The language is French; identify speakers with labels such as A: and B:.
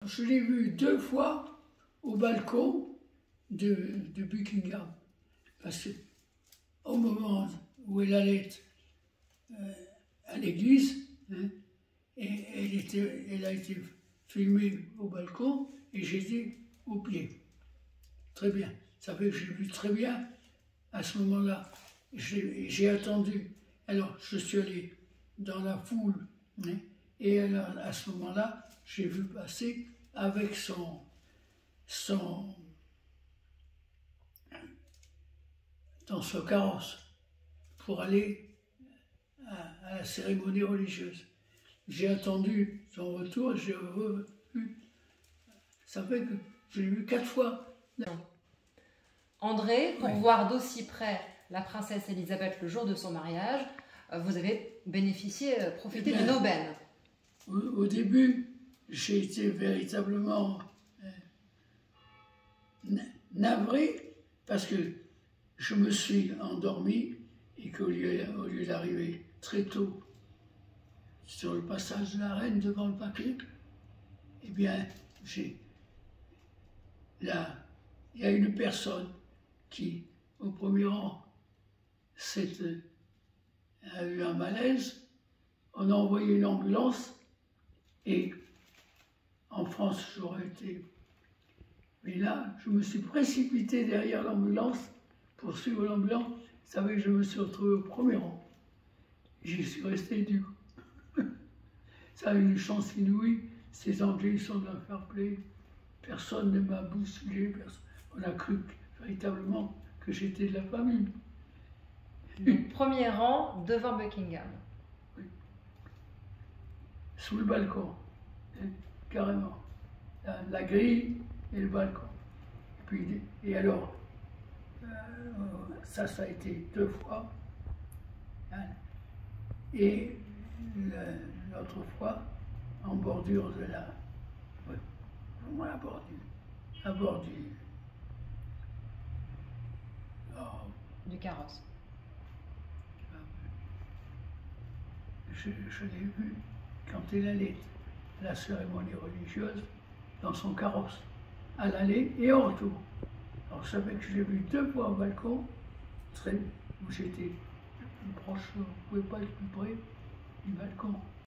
A: je l'ai vue 2 fois au balcon de Buckingham. Parce qu'au moment où elle allait à l'église, hein, et elle a été filmée au balcon et j'étais au pied. Très bien. Ça fait que j'ai vu très bien à ce moment-là. J'ai attendu. Alors, je suis allé dans la foule, hein, et alors, à ce moment-là, j'ai vu passer avec dans ce carrosse pour aller à la cérémonie religieuse. J'ai attendu son retour, j'ai revu. Ça fait que je l'ai vu 4 fois.
B: André, pour
A: Oui.
B: voir d'aussi près la princesse Elisabeth le jour de son mariage, vous avez bénéficié, profité d'une aubaine.
A: Au début, j'ai été véritablement navré parce que je me suis endormi et qu'au lieu d'arriver très tôt sur le passage de la Reine devant le paquet, eh bien, là, il y a une personne qui, au premier rang, a eu un malaise. On a envoyé une ambulance et en France, j'aurais été. Mais là, je me suis précipité derrière l'ambulance pour suivre l'ambulance. Vous savez, je me suis retrouvé au premier rang. J'y suis resté du coup. Ça a eu une chance inouïe. Ces Anglais sont d'un fair play. Personne ne m'a bousculé. On a cru véritablement que j'étais de la famille.
B: Donc, premier rang devant Buckingham.
A: Oui. Sous le balcon, carrément. La grille et le balcon. Et alors, ça a été 2 fois. Hein, et l'autre fois, en bordure de la. Oui, vraiment la bordure. À bord
B: Du carrosse.
A: Je l'ai vu quand elle allait à la cérémonie religieuse dans son carrosse, à l'aller et au retour. Alors je savais que je l'ai vu 2 fois au balcon, où j'étais plus proche, on ne pouvait pas être plus près du balcon.